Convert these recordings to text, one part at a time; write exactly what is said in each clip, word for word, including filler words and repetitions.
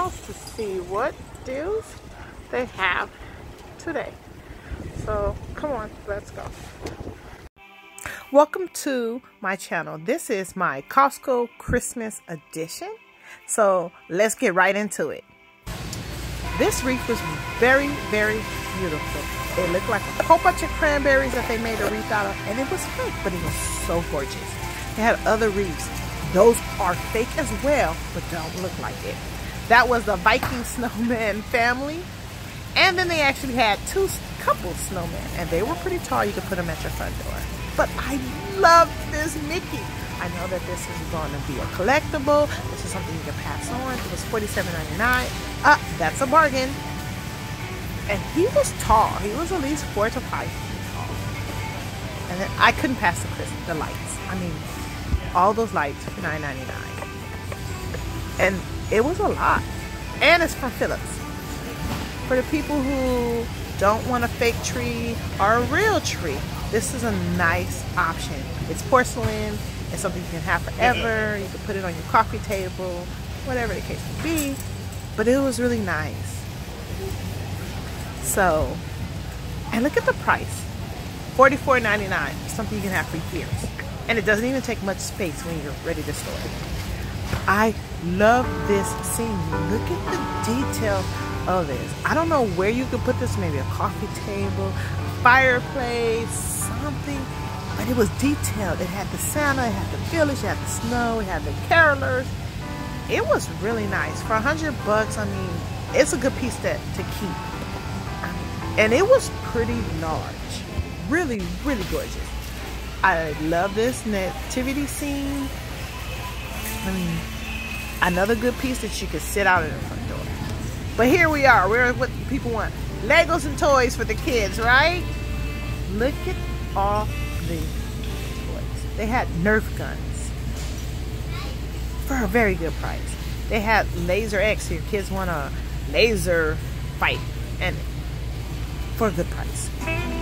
house to see what deals they have today. So come on, let's go. Welcome to my channel. This is my Costco Christmas edition. So let's get right into it. This wreath was very, very beautiful. It looked like a whole bunch of cranberries that they made a wreath out of, and it was fake, but it was so gorgeous. They had other wreaths. Those are fake as well, but don't look like it. That was the Viking snowman family. And then they actually had two couple snowmen, and they were pretty tall. You could put them at your front door. But I love this Mickey. I know that this is going to be a collectible. This is something you can pass on. It was forty-seven ninety-nine. Ah, that's a bargain. And he was tall. He was at least four to five feet tall. And then I couldn't pass the Christmas, the lights. I mean, all those lights for nine ninety-nine. And it was a lot. And it's from Philips. For the people who don't want a fake tree or a real tree, this is a nice option. It's porcelain. It's something you can have forever. You can put it on your coffee table, whatever the case may be. But it was really nice. So, and look at the price. forty-four ninety-nine. Something you can have for years. And it doesn't even take much space when you're ready to store it. I love this scene. Look at the detail of this. I don't know where you could put this. Maybe a coffee table, a fireplace, something. But it was detailed. It had the Santa, it had the village, it had the snow, it had the carolers. It was really nice. For a hundred bucks, I mean, it's a good piece to, to keep. And it was pretty large. Really, really gorgeous. I love this nativity scene. I mean, another good piece that you could sit out in the front door. But here we are. We're what people want. Legos and toys for the kids, right? Look at all the toys. They had Nerf guns for a very good price. They had Laser X. Your kids want a laser fight, and for a good price.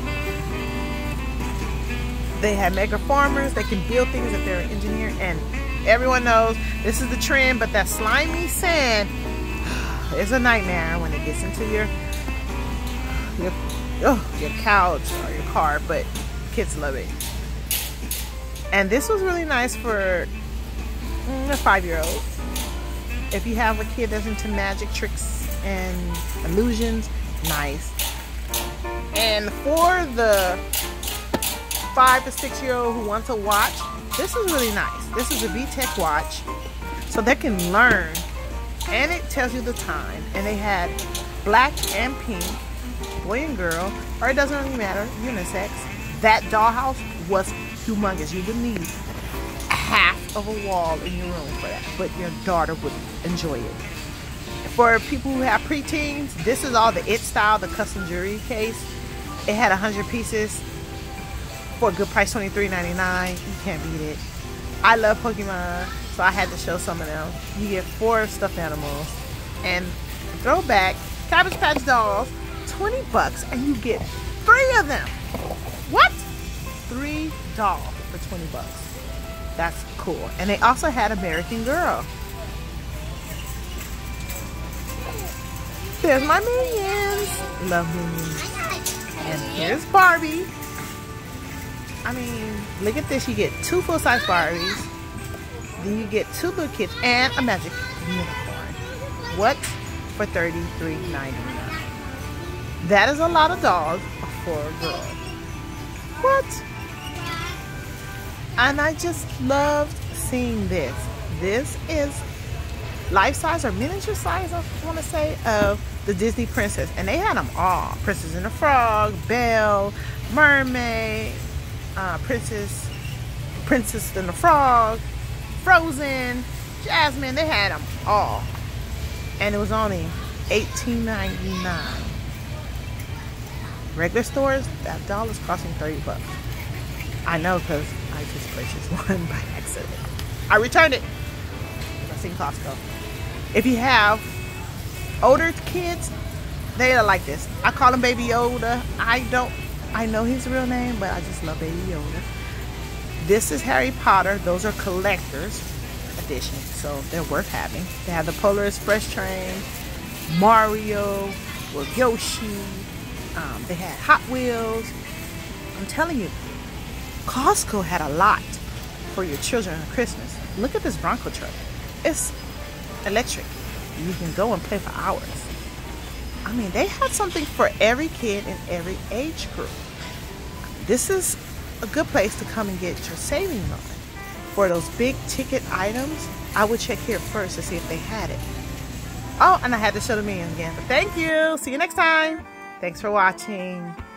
They had mega farmers. They can build things if they're an engineer, and everyone knows this is the trend, but that slimy sand is a nightmare when it gets into your your, oh, your couch or your car, but kids love it. And this was really nice for mm, a five-year-old. If you have a kid that's into magic tricks and illusions, nice. And for the five to six year old who wants a watch, this is really nice. This is a V TEC watch, so they can learn, and it tells you the time. And they had black and pink, boy and girl, or it doesn't really matter, unisex. That dollhouse was humongous. You would need half of a wall in your room for that, but your daughter would enjoy it. For people who have preteens, this is all the It style, the custom jewelry case. It had one hundred pieces for a good price, twenty-three ninety-nine. You can't beat it. I love Pokemon, so I had to show some of them. You get four stuffed animals and throwback Cabbage Patch dolls, twenty bucks, and you get three of them. What? Three dolls for twenty bucks. That's cool. And they also had American Girl. There's my Minions. Love Minions. And here's Barbie. I mean, look at this. You get two full-size Barbies. Then you get two little kids and a magic unicorn. What? For thirty-three ninety-nine. That is a lot of dolls for a girl. What? And I just loved seeing this. This is life-size or miniature size, I want to say, of the Disney princess. And they had them all. Princess and the Frog, Belle, Mermaid, uh, Princess, Princess and the Frog, Frozen, Jasmine. They had them all. And it was only eighteen ninety-nine. Regular stores, that doll is costing thirty bucks. I know, because I just purchased one by accident. I returned it. I seen Costco. If you have older kids, they are like this. I call him Baby Yoda. I don't, I know his real name, but I just love Baby Yoda. This is Harry Potter. Those are collectors. edition, so they're worth having. They have the Polar Express train, Mario, with Yoshi. Um, they had Hot Wheels. I'm telling you, Costco had a lot for your children on Christmas. Look at this Bronco truck. It's electric. You can go and play for hours. I mean, they had something for every kid in every age group. This is a good place to come and get your savings on. For those big ticket items, I would check here first to see if they had it. Oh, and I had to show the menu again. But thank you. See you next time. Thanks for watching.